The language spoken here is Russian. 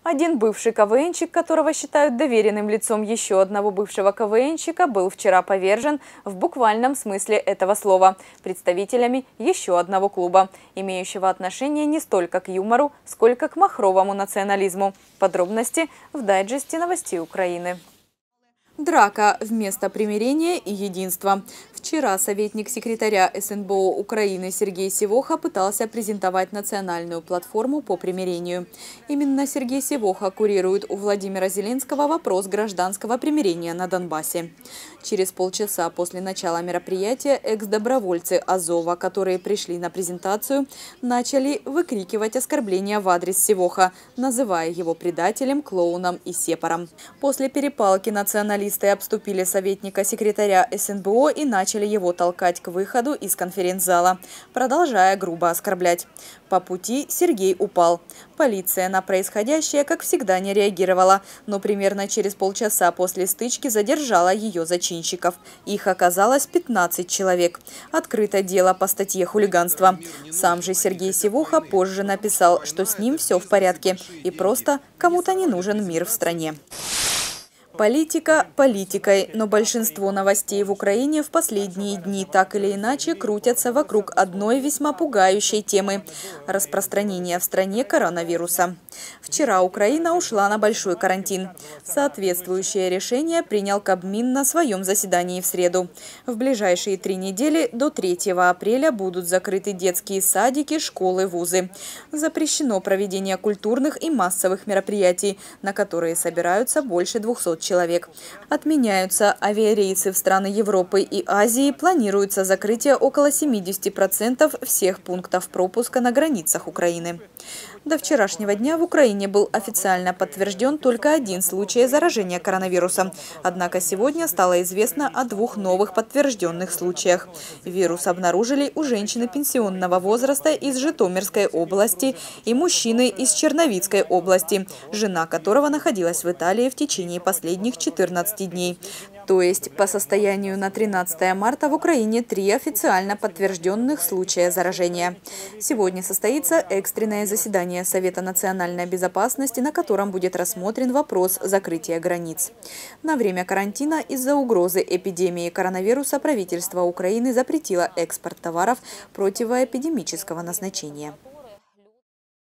Один бывший КВНщик, которого считают доверенным лицом еще одного бывшего КВНщика, был вчера повержен в буквальном смысле этого слова представителями еще одного клуба, имеющего отношение не столько к юмору, сколько к махровому национализму. Подробности в дайджесте новостей Украины. Драка вместо примирения и единства. Вчера советник секретаря СНБО Украины Сергей Сивоха пытался презентовать национальную платформу по примирению. Именно Сергей Сивоха курирует у Владимира Зеленского вопрос гражданского примирения на Донбассе. Через полчаса после начала мероприятия экс-добровольцы Азова, которые пришли на презентацию, начали выкрикивать оскорбления в адрес Сивоха, называя его предателем, клоуном и сепаром. После перепалки националисты обступили советника секретаря СНБО и начали его толкать к выходу из конференц-зала, продолжая грубо оскорблять. По пути Сергей упал. Полиция на происходящее, как всегда, не реагировала, но примерно через полчаса после стычки задержала ее зачинщиков. Их оказалось 15 человек. Открыто дело по статье «Хулиганство». Сам же Сергей Сивоха позже написал, что с ним все в порядке и просто кому-то не нужен мир в стране. Политика политикой, но большинство новостей в Украине в последние дни так или иначе крутятся вокруг одной весьма пугающей темы – распространения в стране коронавируса. Вчера Украина ушла на большой карантин. Соответствующее решение принял Кабмин на своем заседании в среду. В ближайшие 3 недели до 3 апреля будут закрыты детские садики, школы, вузы. Запрещено проведение культурных и массовых мероприятий, на которые собираются больше 200 человек. Отменяются авиарейсы в страны Европы и Азии, планируется закрытие около 70% всех пунктов пропуска на границах Украины. До вчерашнего дня в Украине был официально подтвержден только 1 случай заражения коронавирусом. Однако сегодня стало известно о 2 новых подтвержденных случаях. Вирус обнаружили у женщины пенсионного возраста из Житомирской области и мужчины из Черновицкой области, жена которого находилась в Италии в течение последних 14 дней. То есть по состоянию на 13 марта в Украине 3 официально подтвержденных случая заражения. Сегодня состоится экстренное заседание Совета национальной безопасности, на котором будет рассмотрен вопрос закрытия границ. На время карантина из-за угрозы эпидемии коронавируса правительство Украины запретило экспорт товаров противоэпидемического назначения.